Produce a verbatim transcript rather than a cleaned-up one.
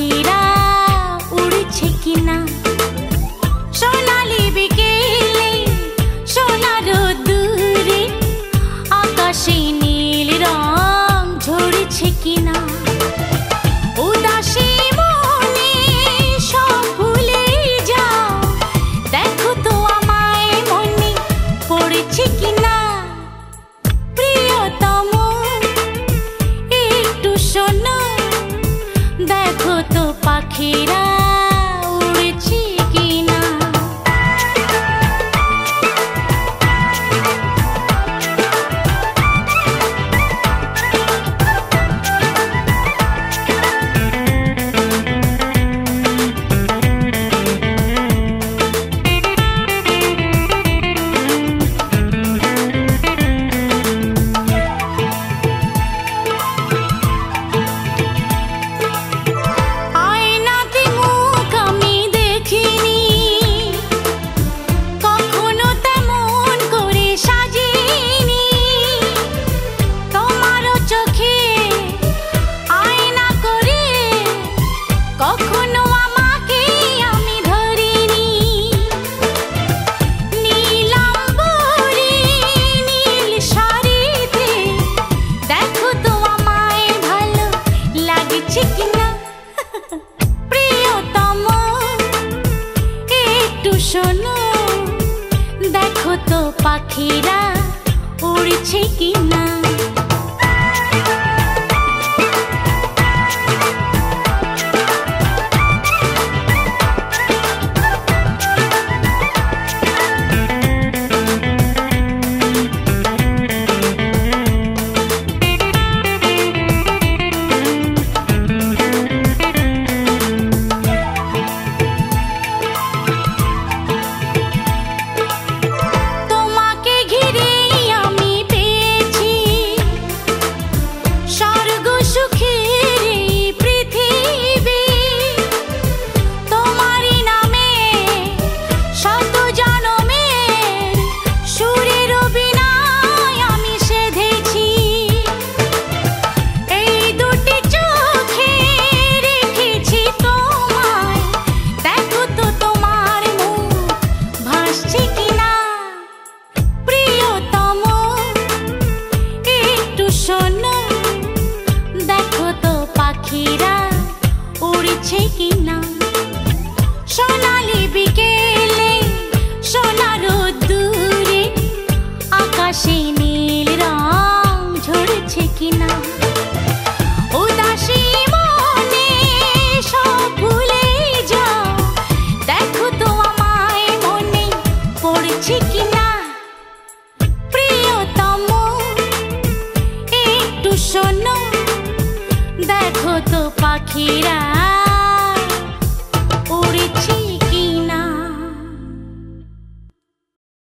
পাখিরা উড়ছে কিনা। সোনালি বিকেলে সোনার দূরে আকাশে নীল রং ঝরছে কিনা। উদাসী মনে সব ভুলে যাও, দেখো তো আমায় মনে পড়েছে কিনা। প্রিয়তম একটু শোনো, দেখো তো পাখিরা উড়ছে কিনা। প্রিয়তম একটু শোনো, দেখো তো পাখিরা উড়ছে কিনা। দেখো তো পাখিরা উড়ছে কিনা। সোনালি বিকেলে সোনার দূরে আকাশে নীল রং ঝরছে কিনা। উদাসী মনে সব ভুলে যাও, দেখো তো আমায় মনে পড়ছে কিনা। প্রিয়তম একটু শোনো, দেখো তো পাখিরা